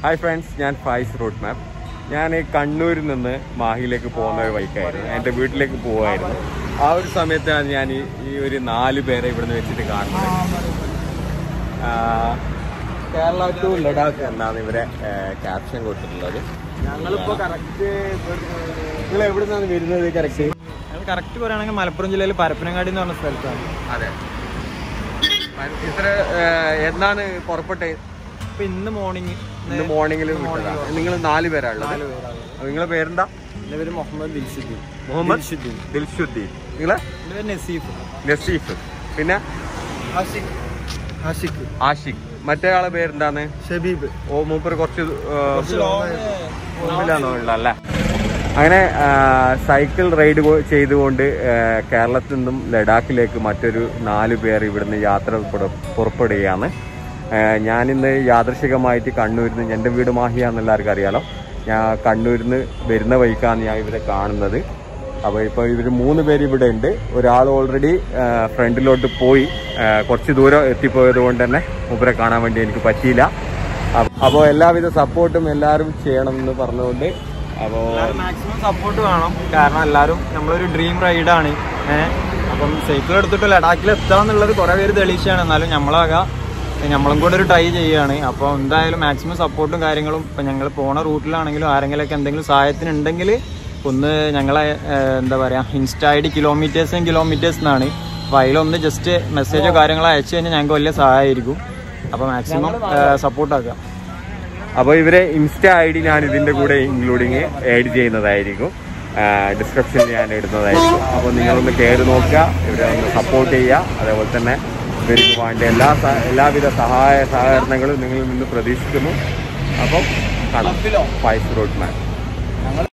Hi friends, I am Faiz Route Map. I am in Kannur നിന്ന് മാഹിയിലേക്ക് പോകുന്ന ഒരു ബൈക്കായിരുന്നു. എൻ്റെ വീട്ടിലേക്ക് പോവായിരുന്നു. ആ ഒരു സമയത്താണ് ഞാൻ ഈ ഒരു 4 പേരെ ഇവിടുന്ന് വെച്ചിട്ട് കാണുന്നത്. കേരള ടു ലഡാക്ക് എന്നാണ് ഇവരെ ക്യാപ്ഷൻ കൊടുത്തിട്ടുള്ളത്. ഞങ്ങളിപ്പോൾ കറക്റ്റ് നിങ്ങൾ എവിടെ നിന്നാണ് വരുന്നത്? കറക്റ്റ് പറയുകയാണെങ്കിൽ മലപ്പുറം ജില്ലയിൽ പരപ്പനങ്ങാടി എന്ന് പറഞ്ഞ സ്ഥലത്താണ്. അതെ. ഇത്ര എന്നാണ് പുറപ്പെട്ടത്? ഇന്ന് മോർണിംഗിൽ നിങ്ങൾ 4 പേരാണുള്ളത്. നിങ്ങളെ പേരെന്താ? എൻ്റെ പേര് മുഹമ്മദ് ദിൽഷുദ്ദീൻ. നിങ്ങളെ നസീഫ്. പിന്നെ ആഷിഖ്. മറ്റേ ആളെ പേരെന്താണ്? ഷബീബ്. ഓ, മൂപ്പർ കുറച്ച് മുമ്പിലാണല്ലേ? അങ്ങനെ സൈക്കിൾ റൈഡ് ചെയ്തുകൊണ്ട് കേരളത്തിൽ നിന്നും ലഡാക്കിലേക്ക് മറ്റൊരു 4 പേർ ഇവിടുന്ന് യാത്ര പുറപ്പെടുകയാണ്. ഞാനിന്ന് യാദൃശികമായിട്ട് കണ്ണൂരിൽ നിന്ന്, എൻ്റെ വീട് മാഹിയാന്ന് എല്ലാവർക്കും അറിയാലോ, ഞാൻ കണ്ണൂരിൽ നിന്ന് വരുന്ന വഴിക്കാണ് ഞാൻ ഇവരെ കാണുന്നത്. അപ്പോൾ ഇപ്പോൾ ഇവർ 3 പേര് ഇവിടെ ഉണ്ട്. ഒരാൾ ഓൾറെഡി ഫ്രണ്ടിലോട്ട് പോയി, കുറച്ച് ദൂരം എത്തിപ്പോയത് കൊണ്ട് തന്നെ മൂപ്പരെ കാണാൻ വേണ്ടി എനിക്ക് പറ്റിയില്ല. അപ്പോൾ എല്ലാവിധ സപ്പോർട്ടും എല്ലാവരും ചെയ്യണമെന്ന് പറഞ്ഞുകൊണ്ട് അപ്പോൾ മാക്സിമം സപ്പോർട്ട് വേണം. കാരണം എല്ലാവരും നമ്മളൊരു ഡ്രീം റൈഡാണ്. അപ്പം സൈക്കിൾ എടുത്തിട്ട് ലഡാക്കിൽ എത്താന്നുള്ളത് കുറേ പേര് തെളിയിച്ചാണ്. എന്നാലും നമ്മളും കൂടെ ഒരു ട്രൈ ചെയ്യുകയാണ്. അപ്പോൾ എന്തായാലും മാക്സിമം സപ്പോർട്ടും കാര്യങ്ങളും ഇപ്പം ഞങ്ങൾ പോണ റൂട്ടിലാണെങ്കിലും ആരെങ്കിലുമൊക്കെ എന്തെങ്കിലും സഹായത്തിനുണ്ടെങ്കിൽ ഒന്ന് ഞങ്ങളെ എന്താ പറയുക, ഇൻസ്റ്റ ID കിലോമീറ്റേഴ്സ് എന്നാണ്. അപ്പോൾ അതിലൊന്ന് ജസ്റ്റ് മെസ്സേജോ കാര്യങ്ങളോ അയച്ചു കഴിഞ്ഞാൽ ഞങ്ങൾക്ക് വലിയ സഹായമായിരിക്കും. അപ്പോൾ മാക്സിമം സപ്പോർട്ടാക്കുക. അപ്പോൾ ഇവരെ ഇൻസ്റ്റ ID ഞാൻ ഇതിൻ്റെ കൂടെ ഇൻക്ലൂഡിങ് ആഡ് ചെയ്യുന്നതായിരിക്കും, ഡിസ്ക്രിപ്ഷനിൽ ഞാൻ ഇടുന്നതായിരിക്കും. അപ്പോൾ നിങ്ങളൊന്ന് കയറി നോക്കുക, ഇവരെ ഒന്ന് സപ്പോർട്ട് ചെയ്യുക. അതേപോലെ തന്നെ ഇവർക്ക് വേണ്ട എല്ലാവിധ സഹകരണങ്ങളും നിങ്ങളിൽ നിന്ന് പ്രതീക്ഷിക്കുന്നു. അപ്പം കാണാം. ഫൈസ് റൂട്ട് മാപ്പ്.